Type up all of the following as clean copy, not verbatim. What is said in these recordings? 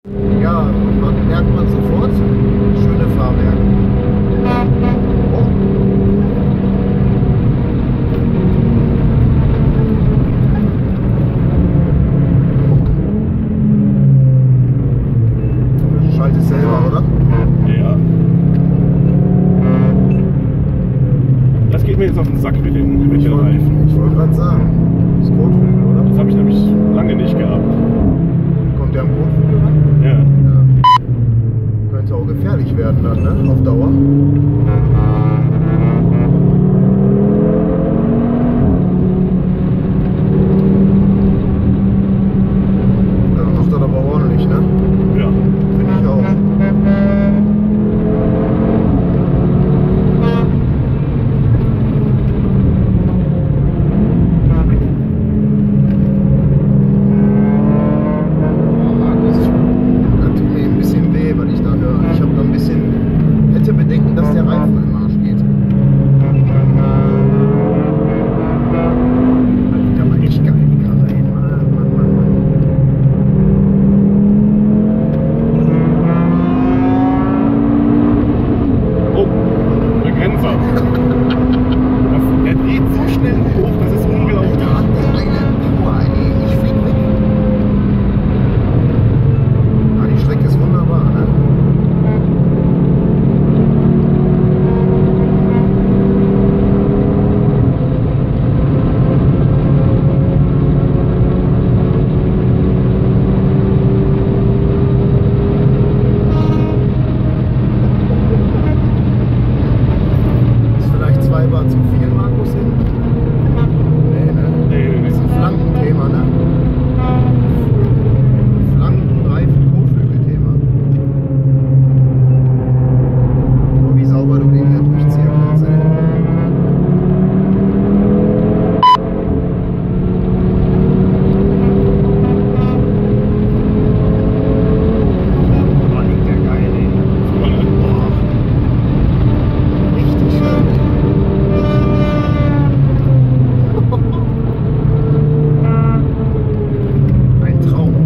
Ja, merkt man sofort. Schöne Fahrwerk. Oh. Schaltest selber, oder? Ja. Das geht mir jetzt auf den Sack mit den Reifen. Ich wollte gerade sagen, das ist Kotflügel, oder? Das habe ich nämlich lange nicht gehabt. Kommt der am Kotflügel ran? Ja. Ja. Könnte auch gefährlich werden dann, ne? Auf Dauer. Ja, macht das aber ordentlich, ne? Ja. Finde ich auch. Das tut mir ein bisschen weh, weil ich da höre. Ich habe da ein bisschen, hätte Bedenken, dass der Reifen im Arsch geht. Wieder mal echt geil, die Karre, ey. Mann. Oh, Begrenzer. Der dreht so schnell hoch, das ist unglaublich. Da hat der eine Power, ey. Ich flieg weg. Ah, die Strecke ist wunderbar, ne? Ist vielleicht 2 Bar zu viel, Markus, hin? Nee, ne? Nee. Das ist ein Flankenthema, ne? Flanken, Reifen, Kotflügelthema. Oh, wie sauber du den hier durchziehen kannst, ey. Boah, liegt der geil, ey. Super, ne? Boah. Richtig schön. Ein Traum.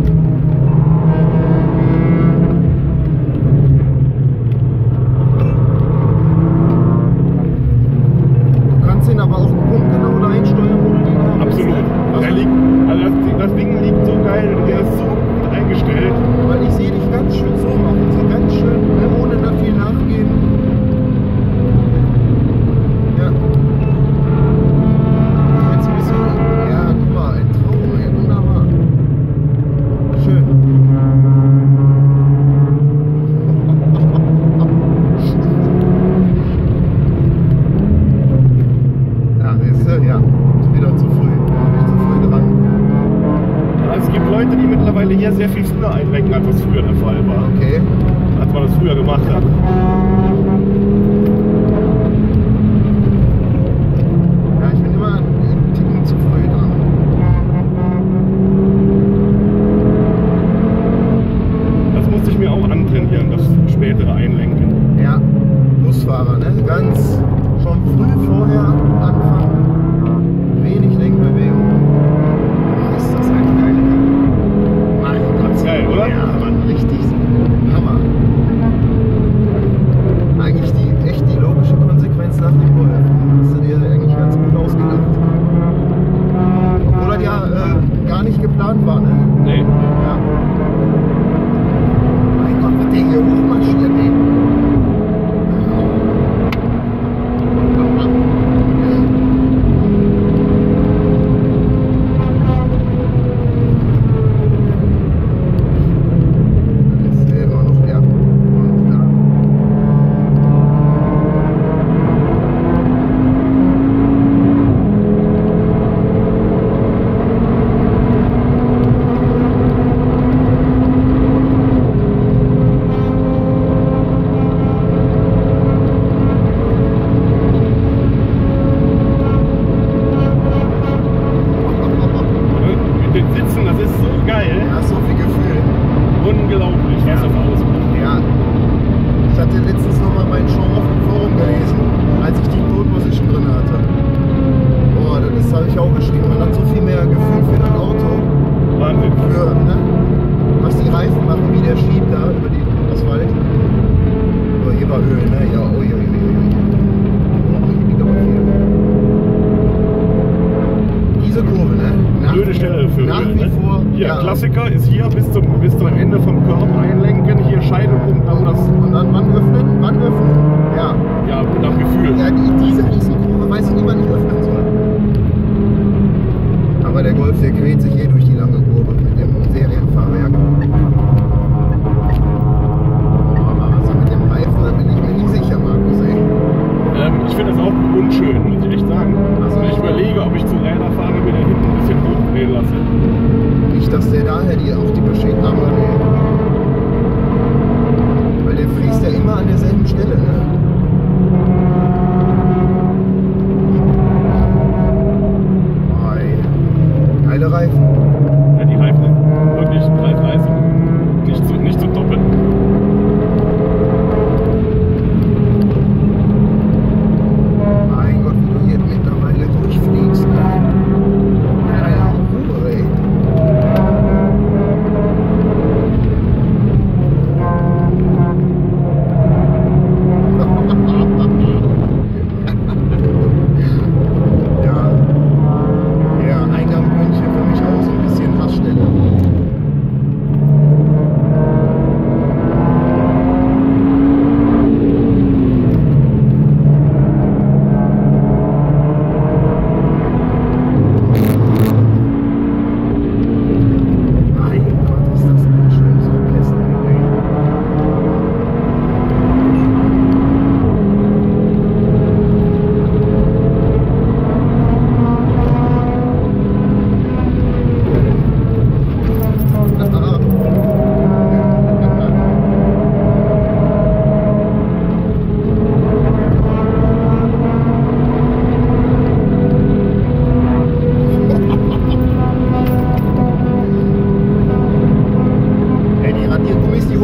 Du kannst ihn aber auch punktgenau da einsteuern, wo du den haben willst. Absolut. Der liegt, also das Ding liegt so geil, der ist so gut eingestellt. Weil ich sehe dich ganz schön so machen, so ganz schön, ne, ohne da viel nachgeben. Ja. Jetzt ein bisschen, ja, guck mal, ein Traum, ey, wunderbar. Schön. Ja, ist ja, ist wieder zu früh. Bin ich zu früh dran. Es gibt Leute, die mittlerweile hier sehr viel früher einlenken, als das früher der Fall war. Okay. Als man das früher gemacht hat. Ja, ich bin immer einen Ticken zu früh dran. Das musste ich mir auch antrainieren, das spätere Einlenken. Ja, Busfahrer, ne? Ganz schon früh vorher anfangen. Wenig Lenkbewegung. Oh, ist das eine geile Karre. Mein Gott. Geil, oder? Ja, Mann, richtig Hammer. Eigentlich echt die logische Konsequenz nach dem Golf. Hast du dir eigentlich ganz gut ausgedacht. Obwohl er ja gar nicht geplant war, ne? Nee. Ja. Mein Gott, wird der hier hochmarschiert, ey. Das ist immer noch, ja. Und da. Mit den Sitzen, das ist so geil. Ja, so viel Gefühl. Unglaublich, was das ausmacht. Ja. Ich hatte letztens nochmal meinen Show auf dem Forum gelesen, als ich die Pole Position drin hatte. Boah, das habe ich auch geschrieben. Man hat so viel mehr Gefühl für das Auto. Wahnsinn. Für, ne, was die Reifen machen, wie der schiebt.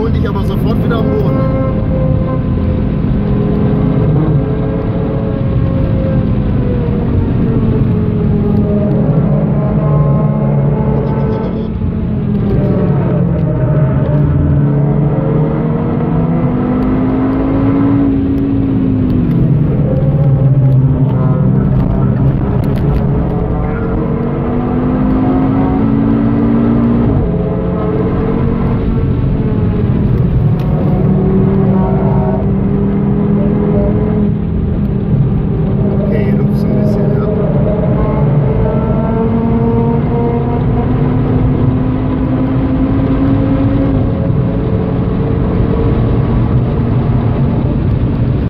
holen dich aber sofort wieder am Boden.